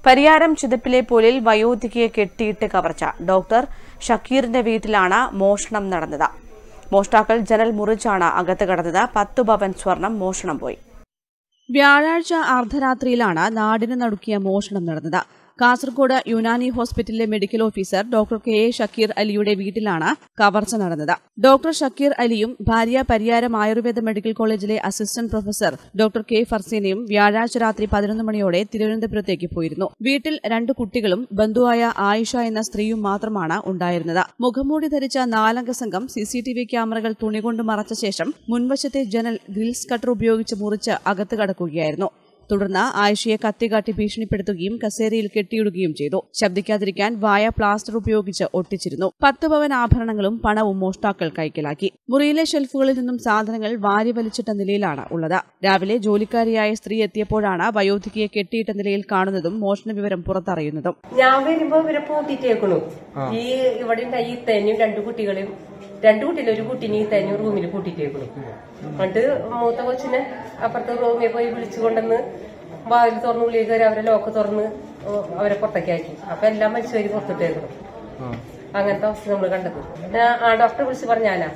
പരിയാരം ചിതപ്പിലെ പുലിൽ വയോധികയെ കെട്ടിയിട്ട് കവർച്ച. ഡോക്ടർ ഷക്കീറിന്റെ വീട്ടിലാണ് മോഷണം നടന്നത്. മോഷ്ടാക്കൾ ജനൽ മുറിച്ചാണ് അകത്ത് കടന്നത്. 10 പവൻ സ്വർണം മോഷണം പോയി. വ്യാഴാഴ്ച അർദ്ധരാത്രിയിലാണ് നാടിന് നടുക്കിയ മോഷണം നടന്നത്. കാസർഗോഡ് യുനാനി ഹോസ്പിറ്റലിലെ medical officer doctor K A Shakir അലിയുടെ വീട്ടിലാണ് കവർച്ച നടന്നത്. ഡോക്ടർ ഷക്കീർ അലിയും ഭാര്യ പരിയാരം ആയുർവേദ മെഡിക്കൽ കോളേജിലെ അസിസ്റ്റന്റ് പ്രൊഫസർ ഡോക്ടർ കെ ഫർസീനയും വ്യാഴാഴ്ച രാത്രി 11 മണിയോടെ തിരുവനന്തപുരത്തേക്ക് പോയിരുന്നു. വീട്ടിൽ 2 കുട്ടികളും ബന്ധുവായ ആയിഷ എന്ന സ്ത്രീയും മാത്രമാണ് ഉണ്ടായിരുന്നത്. മുഖംമൂടി ധരിച്ച 4 അംഗ സംഘം CCTV ക്യാമറകൾ തുണികൊണ്ട് മറച്ച ശേഷം മുൻവശത്തെ ജനൽ ഗ്രിൽസ് കട്ടർ ഉപയോഗിച്ച് മുറിച്ച് അകത്ത് കടക്കുകയായിരുന്നു. തുടർന്ന് ആയിഷയെ കത്തികാട്ടി ഭീഷണിപ്പെടുത്തുകയും കസേരയിൽ കെട്ടിയിടുകയും ചെയ്തു. ശബ്ദിക്കാതിരിക്കാൻ വായ പ്ലാസ്റ്റർ ഉപയോഗിച്ച് ഒട്ടിച്ചിരുന്നു. 10 പവൻ ആഭരണങ്ങളും പണവും മോഷ്ടാക്കൾ കൈക്കലാക്കി. മുറിയിലെ ഷെൽഫുകളിൽ നിന്നും സാധനങ്ങൾ വാരി വലിച്ചിട്ട നിലയിലാണ് ഉള്ളത്. രാവിലെ ജോലിക്കാരിയായ സ്ത്രീ എത്തിയപ്പോഴാണ് വയോധികയെ കെട്ടിയിട്ട നിലയിൽ കാണുന്നതും മോഷണ വിവരം പുറത്തറിയുന്നതും. ഞാൻ വരുമ്പോ ഇവരെ പൂട്ടിട്ടേക്കണു. ഈ ഇവിടെ ഈ തന്നെയും 2 കുട്ടികളെയും 2 കുട്ടിയിലും ഒരു കുട്ടീനെ ഈ തന്നെ റൂമിൽ കൂട്ടിട്ടേക്കണു. എന്നിട്ട് മൂത്ത കൊച്ചിനെ അപ്പുറത്തെ റൂമിൽ പോയി വിളിച്ചുകൊണ്ടെന്ന് വാതിൽ തുറന്ന് ഉള്ളിൽ കയറി അവരെ ലോക്ക് തുറന്ന് അവരെ പുറത്തേക്ക് ആക്കി. അപ്പൊ എല്ലാം മരിച്ചുവരി പുറത്തിട്ടേക്കണം. അങ്ങനത്തെ അവസ്ഥ നമ്മൾ കണ്ടത്. ആ ഡോക്ടറെ വിളിച്ച് പറഞ്ഞാലാ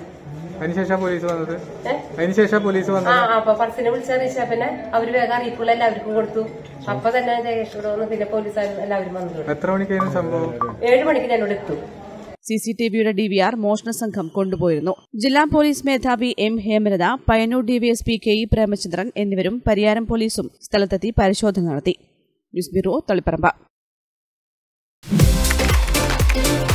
അപ്പൊ പർസിനെ വിളിച്ചറിയിച്ചാ പിന്നെ അവര് വേഗം അറിയിക്കുള്ള എല്ലാവർക്കും കൊടുത്തു. അപ്പൊ തന്നെ ഇവിടെ വന്ന് പിന്നെ പോലീസുകാർ എല്ലാവരും വന്നു. 7 മണിക്ക് ഞാനിവിടെ എത്തും. CCTVയുടെ DVR മോഷണ സംഘം കൊണ്ടുപോയിരുന്നു. ജില്ലാ പോലീസ് മേധാവി M Hemalatha, Payyanur DVSP KE Premachandran എന്നിവരും പരിയാരം പോലീസും സ്ഥലത്തെത്തി പരിശോധന നടത്തി. News bureau, Taliparamba.